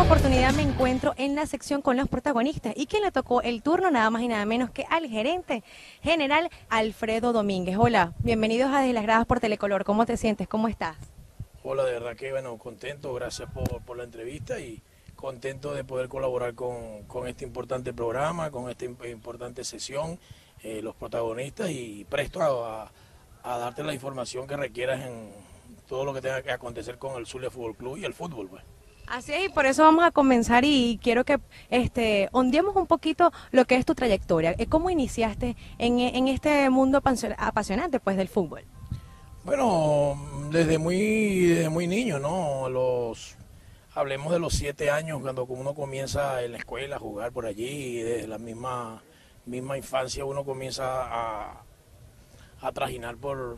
oportunidad me encuentro en la sección con los protagonistas y quien le tocó el turno nada más y nada menos que al gerente general Alfredo Domínguez. Hola, bienvenidos a Desde las Gradas por Telecolor. ¿Cómo te sientes? ¿Cómo estás? Hola, de verdad que bueno, contento, gracias por la entrevista y contento de poder colaborar con este importante programa, con esta importante sesión, los protagonistas y presto a darte la información que requieras en todo lo que tenga que acontecer con el Zulia Fútbol Club y el fútbol, pues. Así es, y por eso vamos a comenzar y quiero que ondeemos un poquito lo que es tu trayectoria. ¿Cómo iniciaste en este mundo apasionante pues del fútbol? Bueno, desde muy niño, ¿no? Hablemos de los 7 años, cuando uno comienza en la escuela a jugar por allí, y desde la misma infancia uno comienza a trajinar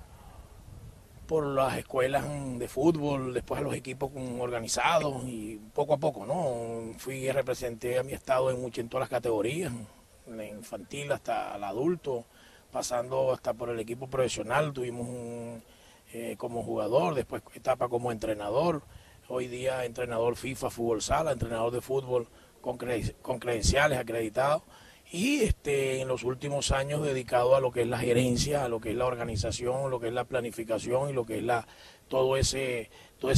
por las escuelas de fútbol, después a los equipos organizados y poco a poco, ¿no? Representé a mi estado en todas las categorías, de infantil hasta el adulto, pasando hasta por el equipo profesional, tuvimos como jugador, después etapa como entrenador, hoy día entrenador FIFA Fútbol Sala, entrenador de fútbol con credenciales acreditados. Y en los últimos años dedicado a lo que es la gerencia, a lo que es la organización, lo que es la planificación y lo que es todo ese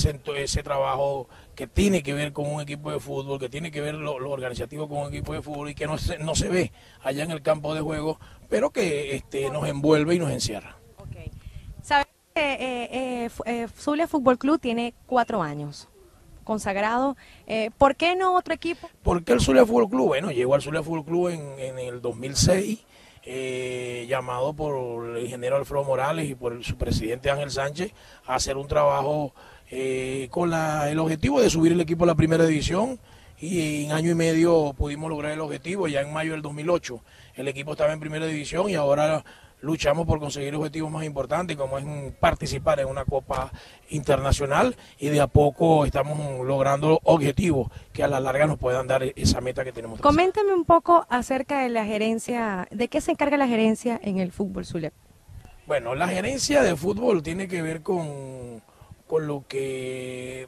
trabajo que tiene que ver con un equipo de fútbol, que tiene que ver lo organizativo con un equipo de fútbol y que no se ve allá en el campo de juego, pero que nos envuelve y nos encierra. Okay. ¿Sabes que Zulia Fútbol Club tiene 4 años? Consagrado, ¿por qué no otro equipo? ¿Por qué el Zulia Fútbol Club? Bueno, llegó al Zulia Fútbol Club en el 2006, llamado por el ingeniero Alfredo Morales y por su presidente Ángel Sánchez a hacer un trabajo con el objetivo de subir el equipo a la primera división, y en año y medio pudimos lograr el objetivo. Ya en mayo del 2008 el equipo estaba en primera división y ahora luchamos por conseguir objetivos más importantes, como es participar en una Copa Internacional, y de a poco estamos logrando objetivos que a la larga nos puedan dar esa meta que tenemos. Coméntame un poco acerca de la gerencia, ¿de qué se encarga la gerencia en el fútbol Zulia? Bueno, la gerencia de fútbol tiene que ver con lo que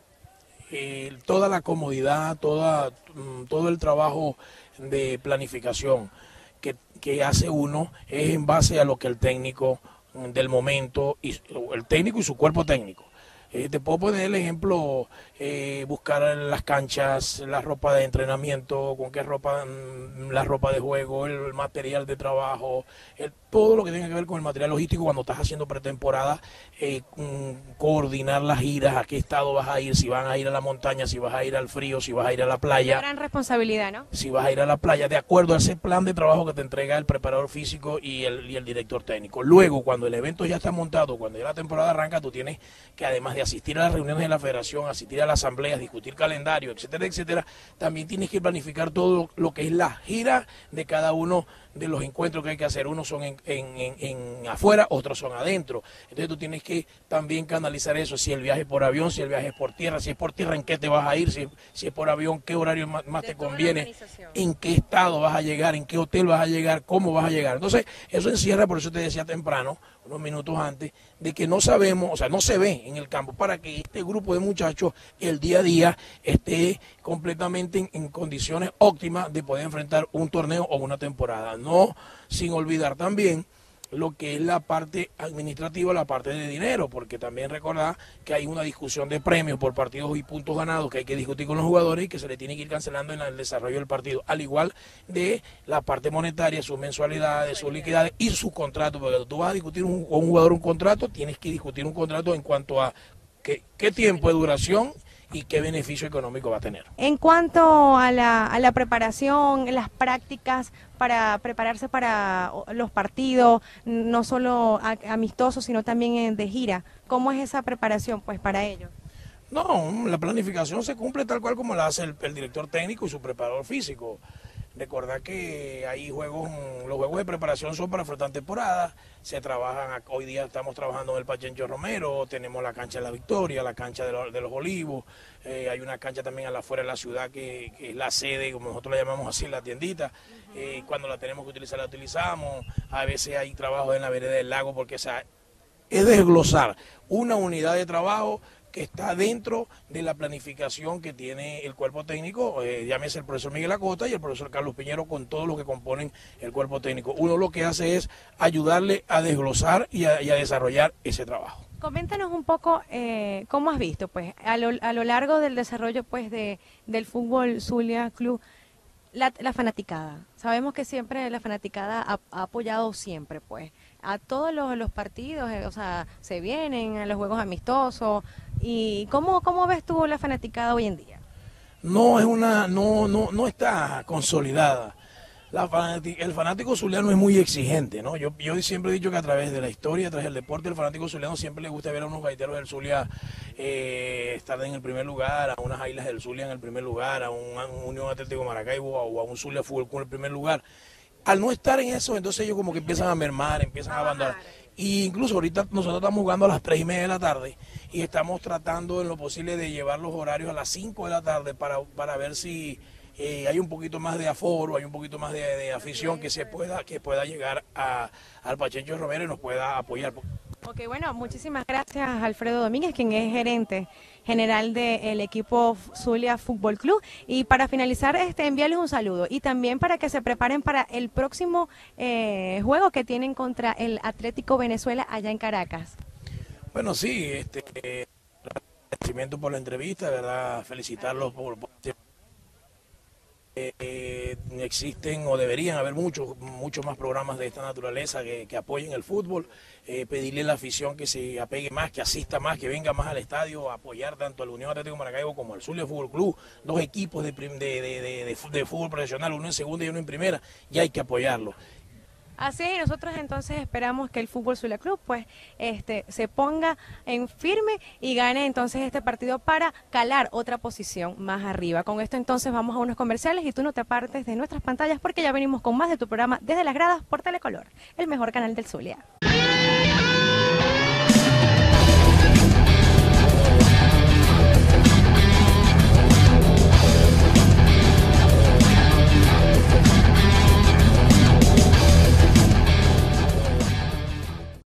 toda la comodidad, todo el trabajo de planificación que hace uno es en base a lo que el técnico del momento, el técnico y su cuerpo técnico. Te puedo poner el ejemplo, buscar en las canchas la ropa de entrenamiento, con qué ropa, la ropa de juego, el material de trabajo, todo lo que tenga que ver con el material logístico cuando estás haciendo pretemporada, coordinar las giras, a qué estado vas a ir, si van a ir a la montaña, si vas a ir al frío, si vas a ir a la playa. Una gran responsabilidad, ¿no? Si vas a ir a la playa, de acuerdo a ese plan de trabajo que te entrega el preparador físico y el director técnico. Luego, cuando el evento ya está montado, cuando ya la temporada arranca, tú tienes que, además de asistir a las reuniones de la federación, asistir a las asambleas, discutir calendario, etcétera, etcétera, también tienes que planificar todo lo que es la gira de cada uno de los encuentros que hay que hacer. Unos son en afuera, otros son adentro. Entonces tú tienes que también canalizar eso, si el viaje es por avión, si el viaje es por tierra, si es por tierra, en qué te vas a ir, si es por avión, qué horario más te conviene, en qué estado vas a llegar, en qué hotel vas a llegar, cómo vas a llegar. Entonces eso encierra, por eso te decía temprano, unos minutos antes, de que no sabemos, o sea, no se ve en el campo, para que este grupo de muchachos el día a día esté completamente en condiciones óptimas de poder enfrentar un torneo o una temporada. No sin olvidar también lo que es la parte administrativa, la parte de dinero, porque también recordar que hay una discusión de premios por partidos y puntos ganados que hay que discutir con los jugadores y que se le tiene que ir cancelando en el desarrollo del partido, al igual de la parte monetaria, sus mensualidades, sus liquidades y sus contratos, porque tú vas a discutir con un jugador un contrato, tienes que discutir un contrato en cuanto a qué tiempo de duración y qué beneficio económico va a tener. En cuanto a la preparación, las prácticas para prepararse para los partidos, no solo amistosos, sino también de gira, ¿cómo es esa preparación pues para ellos? No, la planificación se cumple tal cual como la hace el director técnico y su preparador físico. Recordar que hay los juegos de preparación son para afrontar temporada, se trabajan, hoy día estamos trabajando en el Pachencho Romero, tenemos la cancha de la Victoria, la cancha de los Olivos, hay una cancha también a la afuera de la ciudad que es la sede, como nosotros la llamamos así, la tiendita, cuando la tenemos que utilizar la utilizamos, a veces hay trabajo en la vereda del lago, porque es desglosar una unidad de trabajo que está dentro de la planificación que tiene el cuerpo técnico, llámese el profesor Miguel Acosta y el profesor Carlos Piñero, con todos los que componen el cuerpo técnico. Uno lo que hace es ayudarle a desglosar y a desarrollar ese trabajo. Coméntanos un poco cómo has visto, pues, a lo largo del desarrollo, pues, del fútbol Zulia Club, la fanaticada. Sabemos que siempre la fanaticada ha apoyado siempre, pues, a todos los partidos, o sea, se vienen a los juegos amistosos. ¿Y cómo ves tú la fanaticada hoy en día? No está consolidada. El fanático zuliano es muy exigente, ¿no? Yo siempre he dicho que a través de la historia, a través del deporte, el fanático zuliano siempre le gusta ver a unos gaiteros del Zulia estar en el primer lugar, a unas Águilas del Zulia en el primer lugar, a un Unión Atlético Maracaibo o a un Zulia Fútbol Club en el primer lugar. Al no estar en eso, entonces ellos como que empiezan a mermar, empiezan a abandonar. Y incluso ahorita nosotros estamos jugando a las 3:30 de la tarde y estamos tratando en lo posible de llevar los horarios a las 5 de la tarde para ver si hay un poquito más de aforo, hay un poquito más de afición que pueda llegar al Pachencho Romero y nos pueda apoyar. Ok, bueno, muchísimas gracias Alfredo Domínguez, quien es gerente general del equipo Zulia Fútbol Club. Y para finalizar, enviarles un saludo y también para que se preparen para el próximo juego que tienen contra el Atlético Venezuela allá en Caracas. Bueno, sí, agradecimiento por la entrevista, ¿verdad? Felicitarlos por existen o deberían haber muchos más programas de esta naturaleza que apoyen el fútbol, pedirle a la afición que se apegue más, que asista más, que venga más al estadio, a apoyar tanto al Unión Atlético Maracaibo como al Zulia Fútbol Club, dos equipos de fútbol profesional, uno en segunda y uno en primera, y hay que apoyarlo. Así es, nosotros entonces esperamos que el Fútbol Zulia Club pues se ponga en firme y gane entonces este partido para calar otra posición más arriba. Con esto entonces vamos a unos comerciales y tú no te apartes de nuestras pantallas porque ya venimos con más de tu programa Desde las Gradas por Telecolor, el mejor canal del Zulia.